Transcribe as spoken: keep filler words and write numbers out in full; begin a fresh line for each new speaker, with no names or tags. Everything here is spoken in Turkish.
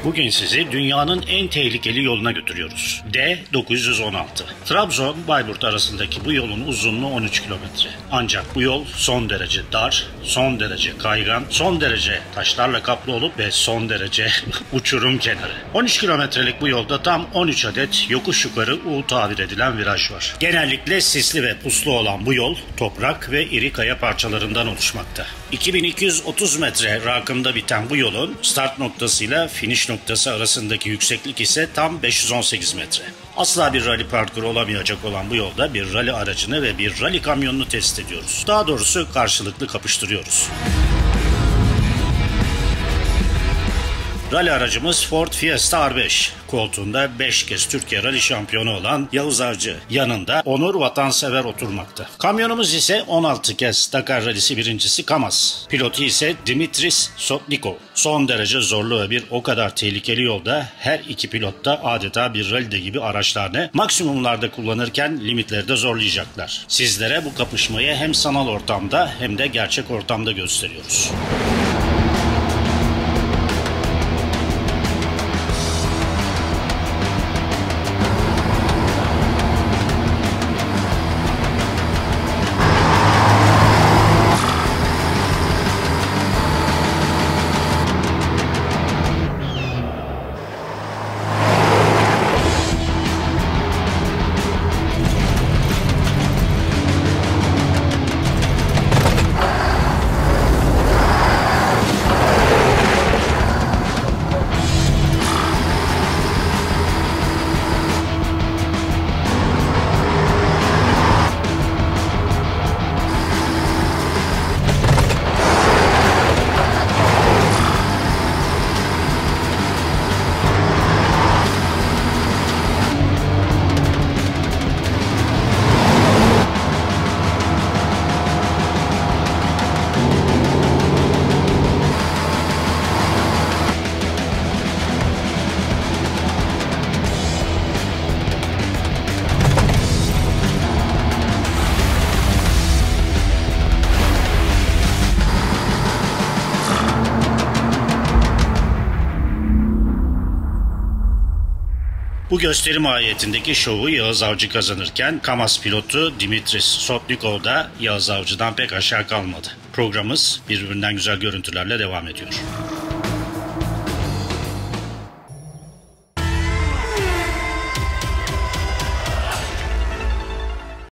Bugün sizi dünyanın en tehlikeli yoluna götürüyoruz. D dokuz yüz on altı. Trabzon-Bayburt arasındaki bu yolun uzunluğu on üç kilometre. Ancak bu yol son derece dar, son derece kaygan, son derece taşlarla kaplı olup ve son derece uçurum kenarı. on üç kilometrelik bu yolda tam on üç adet yokuş yukarı U tabir edilen viraj var. Genellikle sisli ve puslu olan bu yol toprak ve iri kaya parçalarından oluşmakta. iki bin iki yüz otuz metre rakımda biten bu yolun start noktasıyla finish noktası arasındaki yükseklik ise tam beş yüz on sekiz metre. Asla bir rally parkuru olamayacak olan bu yolda bir rally aracını ve bir rally kamyonunu test ediyoruz. Daha doğrusu karşılıklı kapıştırıyoruz. Rally aracımız Ford Fiesta R beş. Koltuğunda beş kez Türkiye Rally şampiyonu olan Yavuz Avcı. Yanında Onur Vatansever oturmakta. Kamyonumuz ise on altı kez Dakar Rally'si birincisi Kamaz. Pilotu ise Dimitris Sotnikov. Son derece zorlu ve bir o kadar tehlikeli yolda her iki pilot da adeta bir rally'de gibi araçlarını maksimumlarda kullanırken limitleri de zorlayacaklar. Sizlere bu kapışmayı hem sanal ortamda hem de gerçek ortamda gösteriyoruz. Bu gösteri mahiyetindeki şovu Yağız Avcı kazanırken Kamaz pilotu Dimitris Sotnikov da Yağız Avcı'dan pek aşağı kalmadı. Programımız birbirinden güzel görüntülerle devam ediyor.